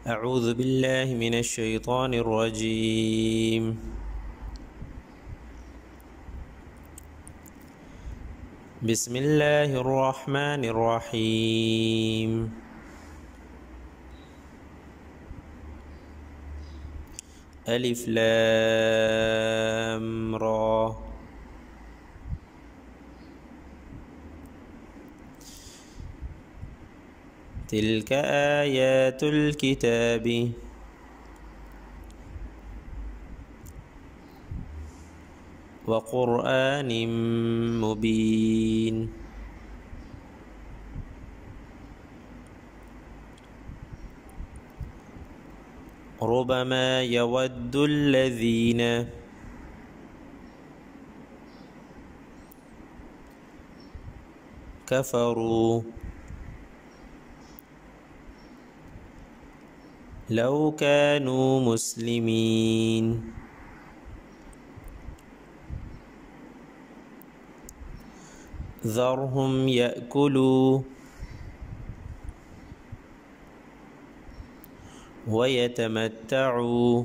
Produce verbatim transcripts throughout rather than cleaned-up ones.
أعوذ بالله من الشيطان الرجيم. بسم الله الرحمن الرحيم. ألف لام را. تلك آيات الكتاب وقرآن مبين. ربما يود الذين كفروا لو كانوا مسلمين ذرهم يأكلوا ويتمتعوا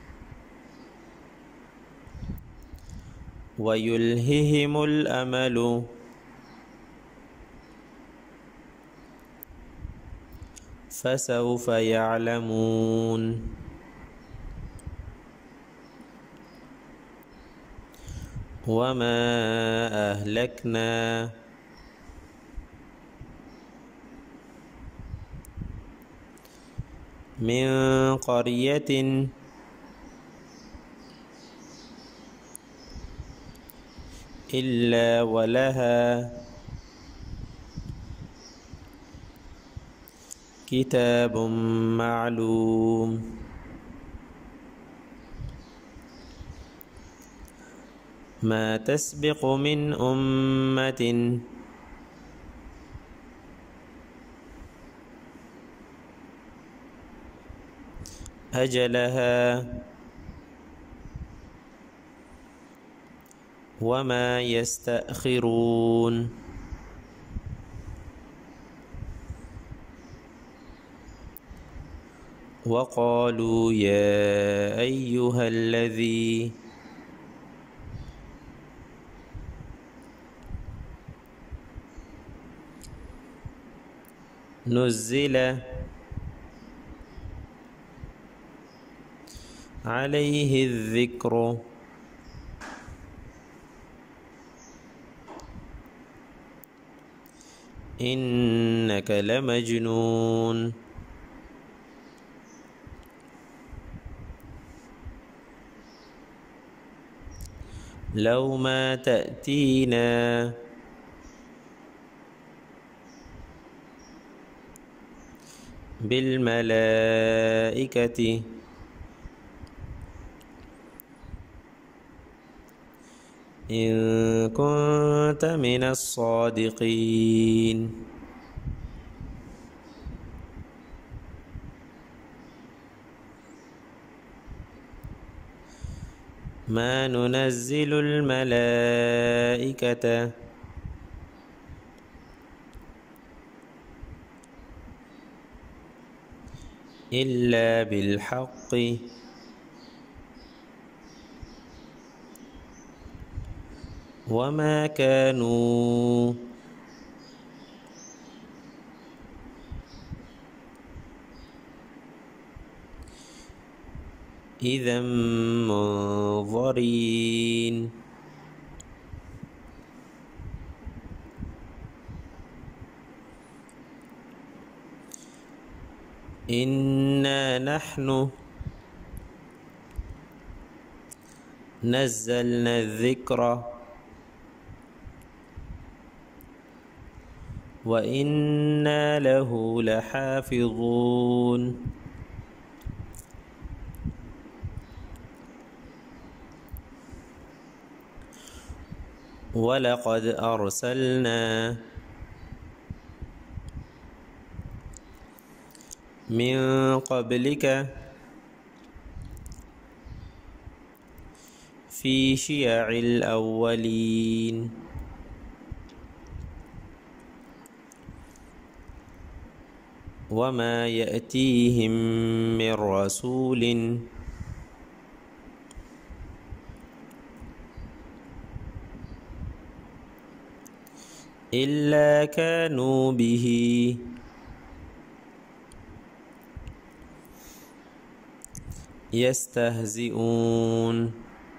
ويلههم الأمل فسوف يعلمون. وما أهلكنا من قرية إلا ولها كتاب معلوم. ما تسبق من أمة أجلها وما يستأخرون. وقالوا يا أيها الذي نزل عليه الذكر إنك لمجنون. لو ما تأتينا بالملائكة إن كنت من الصادقين. ما ننزل الملائكة إلا بالحق وما كانوا إذا منظرين. إنا نحن نزلنا الذكر وإنا له لحافظون. ولقد أرسلنا من قبلك في شيع الأولين وما يأتيهم من رسول إلا كانوا به يستهزئون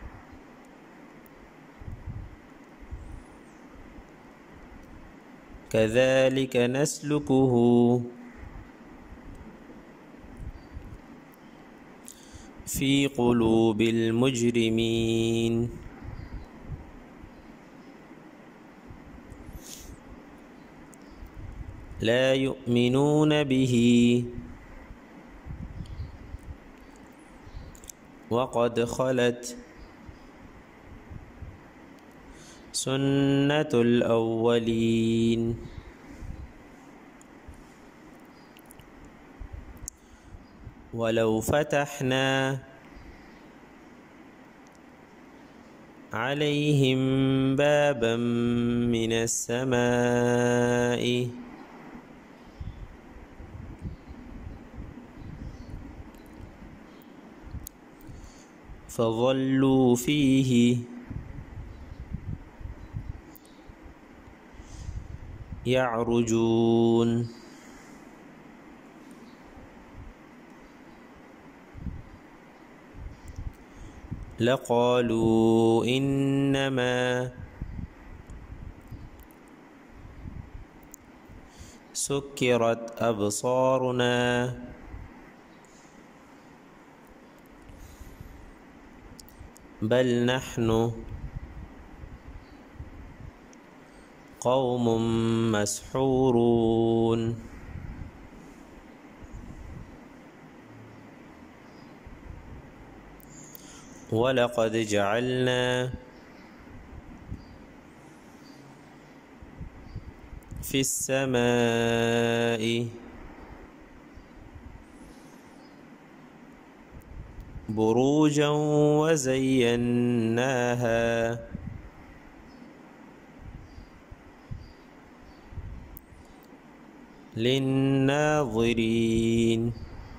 كذلك نسلكه في قلوب المجرمين لا يؤمنون به وقد خلت سنة الأولين ولو فتحنا عليهم بابا من السماء فظلوا فيه يعرجون لقالوا إنما سكرت أبصارنا بل نحن قوم مسحورون ولقد جعلنا في السماء بروجا وزيناها للناظرين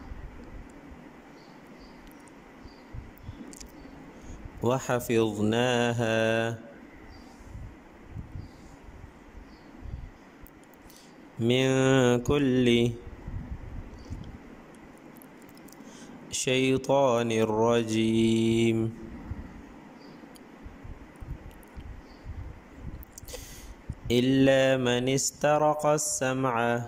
وحفظناها من كل شيطان رجيم إلا من استرق السمع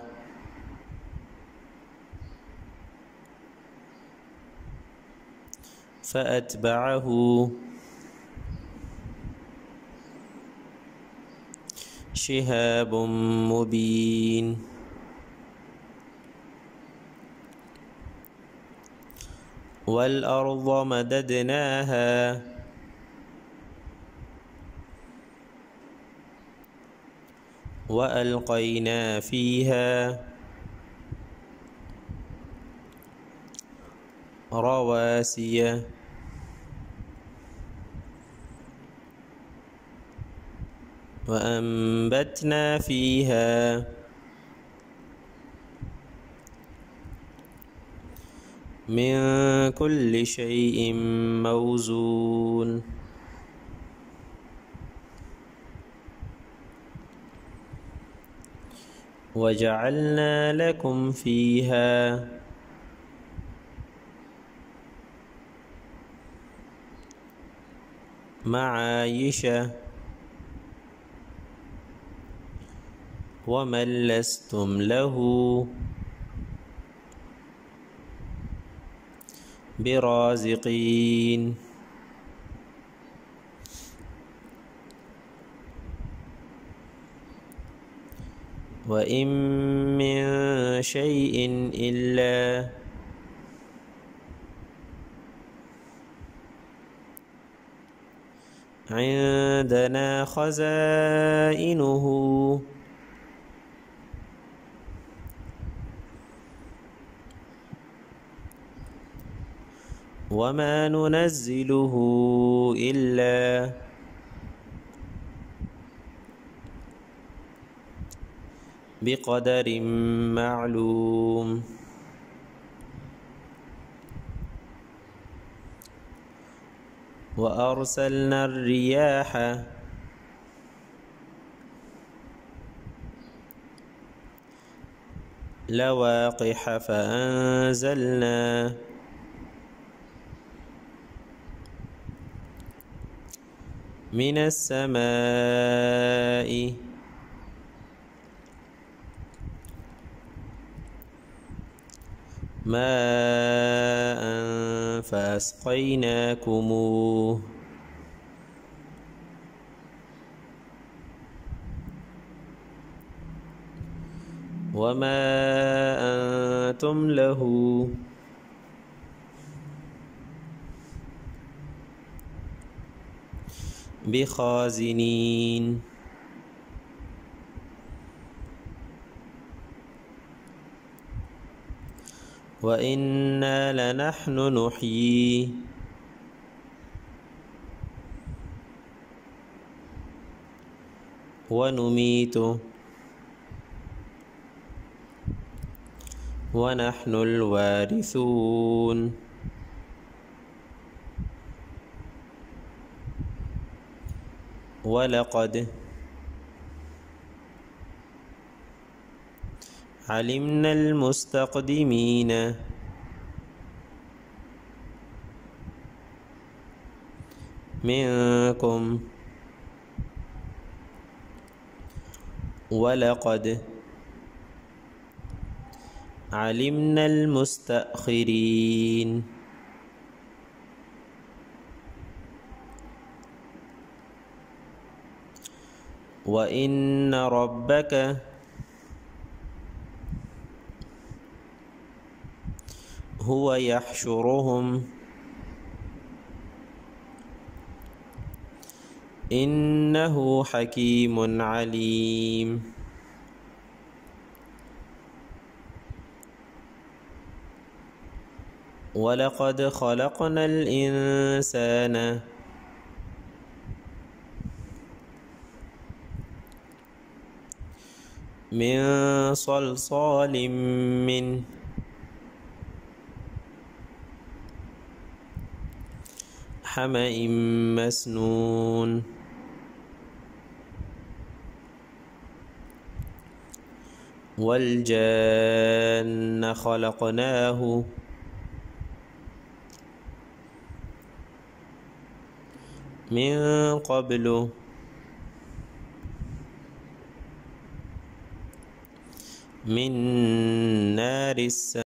فأتبعه شهاب مبين والأرض مددناها وألقينا فيها رواسي وأنبتنا فيها من كل شيء موزون وجعلنا لكم فيها معايش ومن لستم له برازقين وإن من شيء إلا عندنا خزائنه وما ننزله إلا بقدر معلوم وأرسلنا الرياح لواقح فأنزلنا من السماء ماء فأسقيناكموه وما أنتم له بخازنين وإنا لنحن نحيي ونميت ونحن الوارثون ولقد علمنا المستقدمين منكم ولقد علمنا المستأخرين وإن ربك هو يحشرهم إنه حكيم عليم ولقد خلقنا الإنسان من صلصال من حمأ مسنون والجان خلقناه من قبل من نار السموم